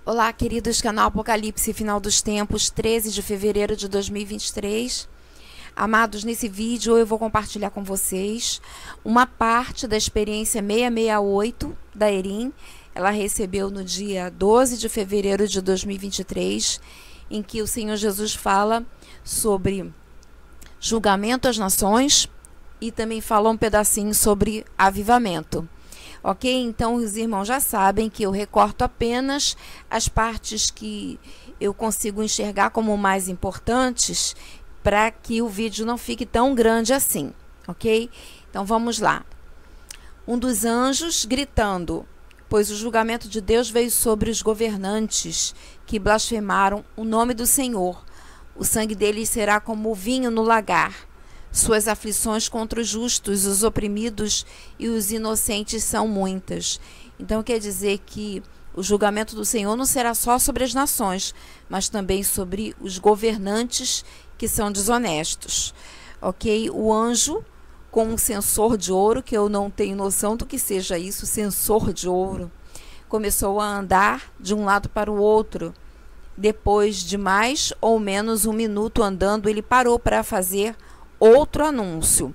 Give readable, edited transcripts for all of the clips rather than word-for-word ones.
Olá, queridos, canal Apocalipse, final dos tempos, 13 de fevereiro de 2023. Amados, nesse vídeo eu vou compartilhar com vocês uma parte da experiência 668 da Erin. Ela recebeu no dia 12 de fevereiro de 2023, em que o Senhor Jesus fala sobre julgamento às nações e também fala um pedacinho sobre avivamento. Ok? Então os irmãos já sabem que eu recorto apenas as partes que eu consigo enxergar como mais importantes para que o vídeo não fique tão grande assim, ok? Então vamos lá. Um dos anjos gritando, pois o julgamento de Deus veio sobre os governantes que blasfemaram o nome do Senhor. O sangue deles será como o vinho no lagar. Suas aflições contra os justos, os oprimidos e os inocentes são muitas. Então quer dizer que o julgamento do Senhor não será só sobre as nações, mas também sobre os governantes que são desonestos. Ok? O anjo com um sensor de ouro, que eu não tenho noção do que seja isso, sensor de ouro, começou a andar de um lado para o outro. Depois de mais ou menos um minuto andando, ele parou para fazer outro anúncio.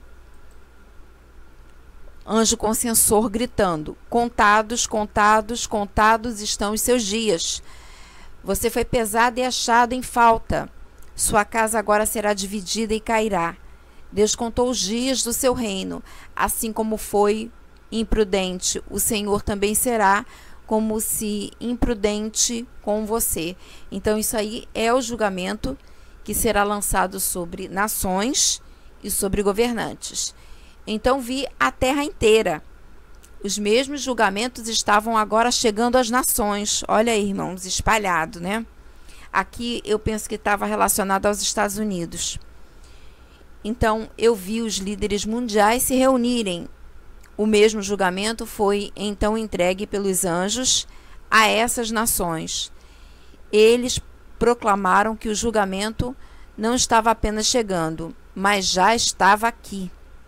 Anjo com sensor gritando: contados, contados, contados estão os seus dias. Você foi pesado e achado em falta. Sua casa agora será dividida e cairá. Deus contou os dias do seu reino. Assim como foi imprudente, o Senhor também será como se imprudente com você. Então isso aí é o julgamento que será lançado sobre nações e sobre governantes. Então vi a terra inteira. Os mesmos julgamentos estavam agora chegando às nações. Olha aí, irmãos, espalhado, né? Aqui eu penso que estava relacionado aos Estados Unidos. Então eu vi os líderes mundiais se reunirem. O mesmo julgamento foi então entregue pelos anjos a essas nações. Eles proclamaram que o julgamento não estava apenas chegando, mas já estava aqui.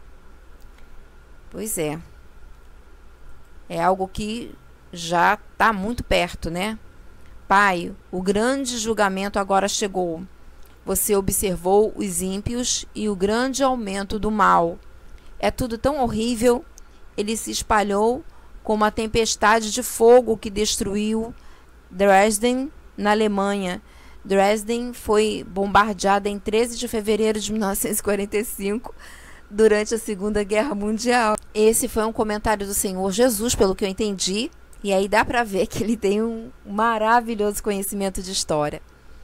Pois é. É algo que já está muito perto, né? Pai, o grande julgamento agora chegou. Você observou os ímpios e o grande aumento do mal. É tudo tão horrível. Ele se espalhou como uma tempestade de fogo que destruiu Dresden, na Alemanha. Dresden foi bombardeada em 13 de fevereiro de 1945, durante a Segunda Guerra Mundial. Esse foi um comentário do Senhor Jesus, pelo que eu entendi, e aí dá para ver que ele tem um maravilhoso conhecimento de história.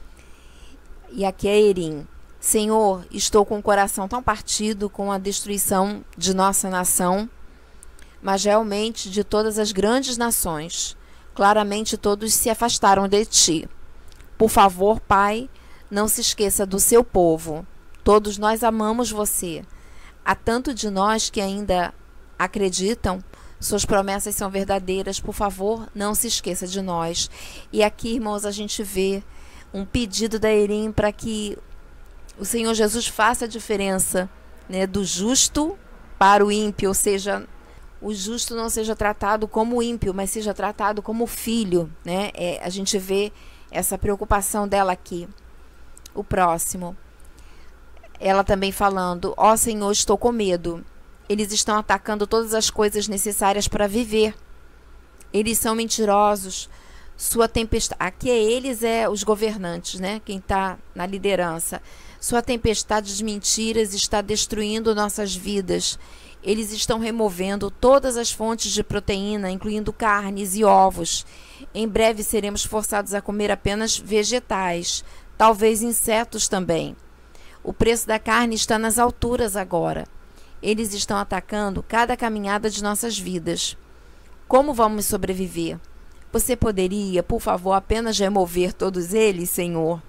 E aqui é Erin. Senhor, estou com o coração tão partido com a destruição de nossa nação, mas realmente de todas as grandes nações. Claramente todos se afastaram de ti. Por favor, Pai, não se esqueça do seu povo. Todos nós amamos você. Há tanto de nós que ainda acreditam. Suas promessas são verdadeiras. Por favor, não se esqueça de nós. E aqui, irmãos, a gente vê um pedido da Erin para que o Senhor Jesus faça a diferença, né, do justo para o ímpio. Ou seja, o justo não seja tratado como ímpio, mas seja tratado como filho, né? A gente vê essa preocupação dela aqui. O próximo. Ela também falando: ó Senhor, estou com medo. Eles estão atacando todas as coisas necessárias para viver. Eles são mentirosos. Sua tempestade... Aqui eles os governantes, né? Quem está na liderança. Sua tempestade de mentiras está destruindo nossas vidas. Eles estão removendo todas as fontes de proteína, incluindo carnes e ovos. Em breve seremos forçados a comer apenas vegetais, talvez insetos também. O preço da carne está nas alturas agora. Eles estão atacando cada caminhada de nossas vidas. Como vamos sobreviver? Você poderia, por favor, apenas remover todos eles, Senhor?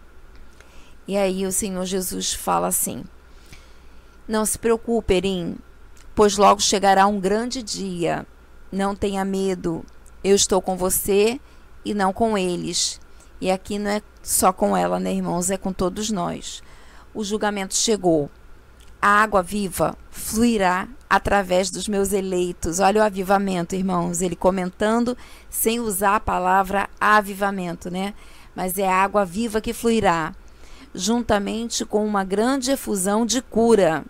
E aí o Senhor Jesus fala assim: não se preocupe, Erin, pois logo chegará um grande dia. Não tenha medo. Eu estou com você e não com eles. E aqui não é só com ela, né, irmãos? É com todos nós. O julgamento chegou. A água viva fluirá através dos meus eleitos. Olha o avivamento, irmãos, ele comentando sem usar a palavra avivamento, né? Mas é a água viva que fluirá, juntamente com uma grande efusão de cura.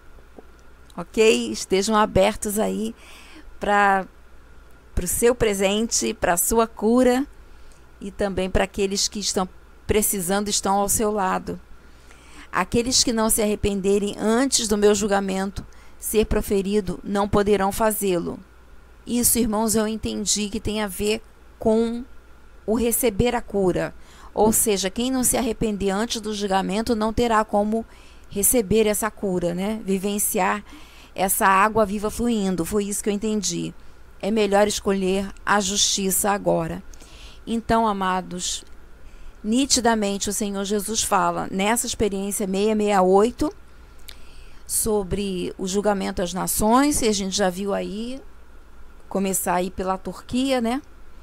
Ok? Estejam abertos aí para o seu presente, para a sua cura e também para aqueles que estão precisando, estão ao seu lado. Aqueles que não se arrependerem antes do meu julgamento ser proferido, não poderão fazê-lo. Isso, irmãos, eu entendi que tem a ver com o receber a cura. Ou seja, quem não se arrepender antes do julgamento não terá como receber essa cura, né? Vivenciar essa água viva fluindo. Foi isso que eu entendi. É melhor escolher a justiça agora. Então, amados, nitidamente o Senhor Jesus fala nessa experiência 668 sobre o julgamento às nações, e a gente já viu aí começar aí pela Turquia, né?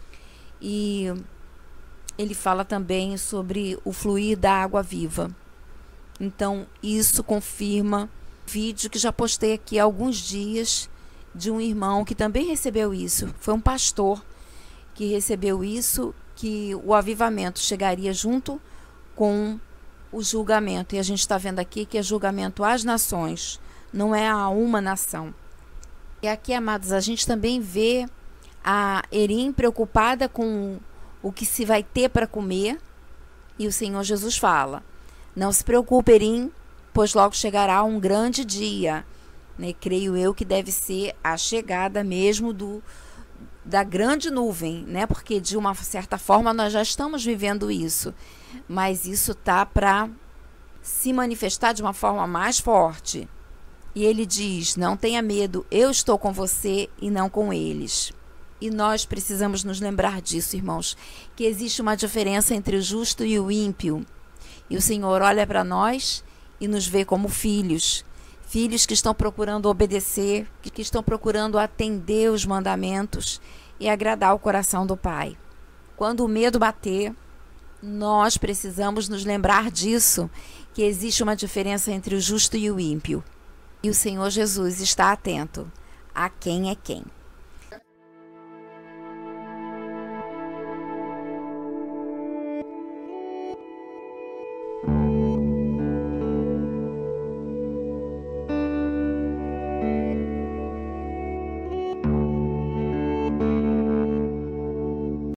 E ele fala também sobre o fluir da água viva. Então, isso confirma o vídeo que já postei aqui há alguns dias de um irmão que também recebeu isso. Foi um pastor que recebeu isso, que o avivamento chegaria junto com o julgamento. E a gente está vendo aqui que é julgamento às nações, não é a uma nação. E aqui, amados, a gente também vê a Erim preocupada com o que se vai ter para comer. E o Senhor Jesus fala: não se preocupe, Erim, pois logo chegará um grande dia. Né? Creio eu que deve ser a chegada mesmo da grande nuvem, né? Porque de uma certa forma nós já estamos vivendo isso, mas isso tá para se manifestar de uma forma mais forte. E ele diz: não tenha medo, eu estou com você e não com eles. E nós precisamos nos lembrar disso, irmãos, que existe uma diferença entre o justo e o ímpio. E o Senhor olha para nós e nos vê como filhos. Filhos que estão procurando obedecer, que estão procurando atender os mandamentos e agradar o coração do Pai. Quando o medo bater, nós precisamos nos lembrar disso, que existe uma diferença entre o justo e o ímpio. E o Senhor Jesus está atento a quem é quem.